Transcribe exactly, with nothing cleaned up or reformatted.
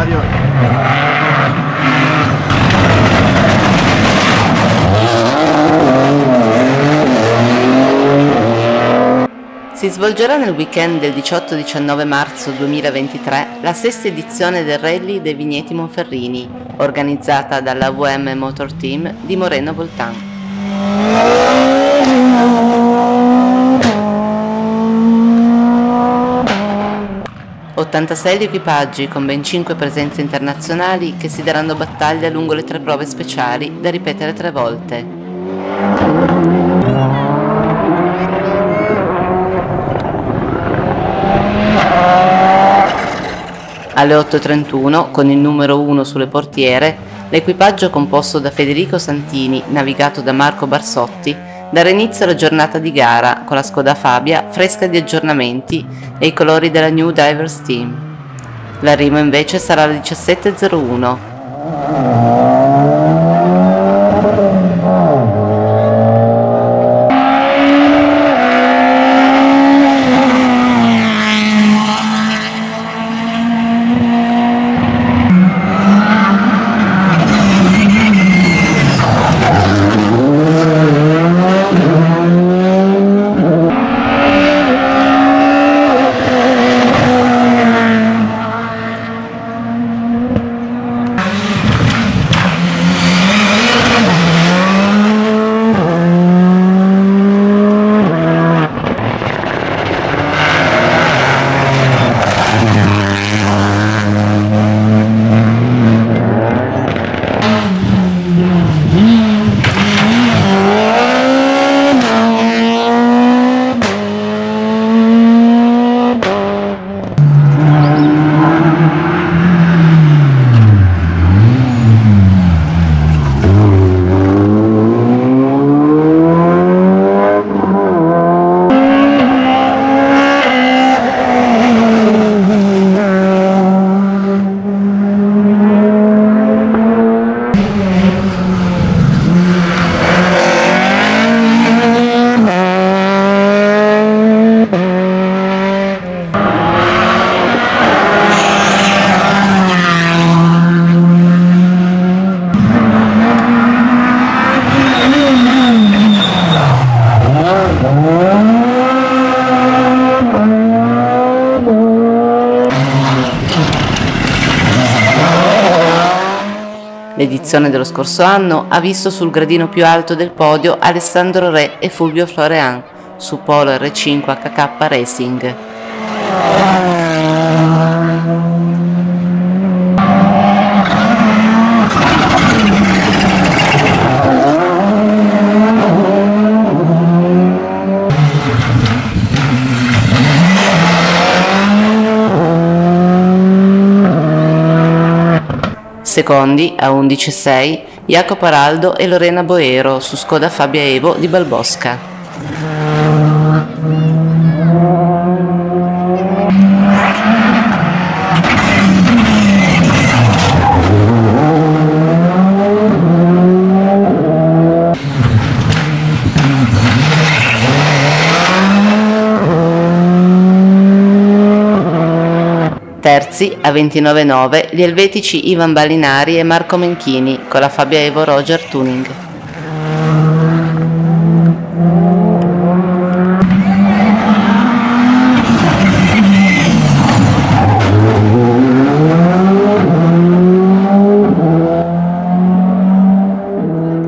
Si svolgerà nel weekend del diciotto diciannove marzo duemilaventitré la sesta edizione del Rally dei Vigneti Monferrini, organizzata dalla V M Motor Team di Moreno Boltan. ottantasei gli equipaggi con ben cinque presenze internazionali che si daranno battaglia lungo le tre prove speciali da ripetere tre volte. Alle otto e trentuno, con il numero uno sulle portiere, l'equipaggio composto da Federico Santini, navigato da Marco Barsotti, darà inizio alla giornata di gara con la Skoda Fabia fresca di aggiornamenti e i colori della New Divers Team. L'arrivo invece sarà alle diciassette e zero uno. L'edizione dello scorso anno ha visto sul gradino più alto del podio Alessandro Re e Fulvio Florean su Polo R cinque H K Racing. Secondi, a undici e sei, Jacopo Araldo e Lorena Boero su Skoda Fabia Evo di Balbosca. Terzi, a ventinove e nove, gli elvetici Ivan Ballinari e Marco Menchini con la Fabia Evo Roger Tuning.